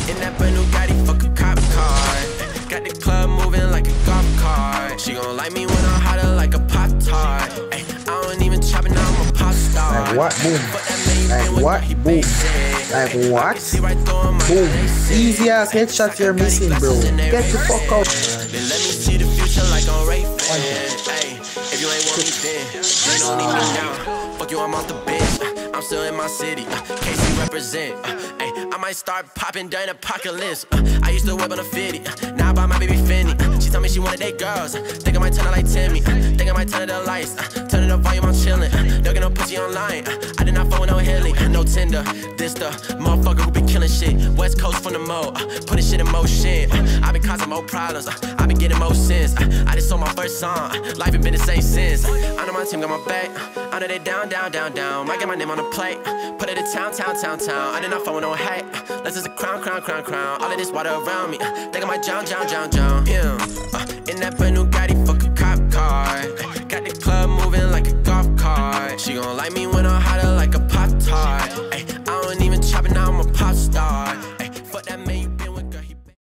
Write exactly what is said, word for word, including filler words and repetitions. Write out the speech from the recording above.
in that brand new Gotti, fuck a cop car. Got the club moving like a golf cart. She gon' like me when I'm hotter like a Pop-Tart. Ay, I don't even chop it, now I'm a pop star. Like what? Boom. Like what? Boom. Like what? Boom. Easy ass headshot you're missing, bro. Get the fuck out. Then let me see the future like on Ray Fan. Ay, if you ain't want me then, you don't need me now. Fuck you, I'm off the bench. I'm still in my city. Uh, K C represent. Uh, ay, I might start popping during apocalypse. Uh, I used to whip on a fifty. Uh, now I buy my baby Fendi. Uh, she told me she wanted date girls. Uh, think I might turn her like Timmy. Uh, think I might turn it the lights. Uh, turn it up volume, I'm chillin'. Uh, don't get no pussy online. Uh, I did not phone with no Hilly. Uh, no Tinder. This the motherfucker who been killing shit. West Coast from the mo. Uh, putting shit in motion. Uh, I been causing more problems. Uh, I been getting more sins. Uh, I just sold my first song. Uh, life ain't been the same since. Uh, I know my team got my back. Uh, I know they down, down, down, down. Might get my name on the plate. Uh, put it in town, town, town, town. I did not phone with no hate. Uh, Let's just a crown, crown, crown, crown. All of this water around me. Uh, think I might drown, drown, drown, drown. Yeah. Uh, in that brand new Gotti, fuck a cop car. Uh, got the club moving like a golf cart. She gon' like me when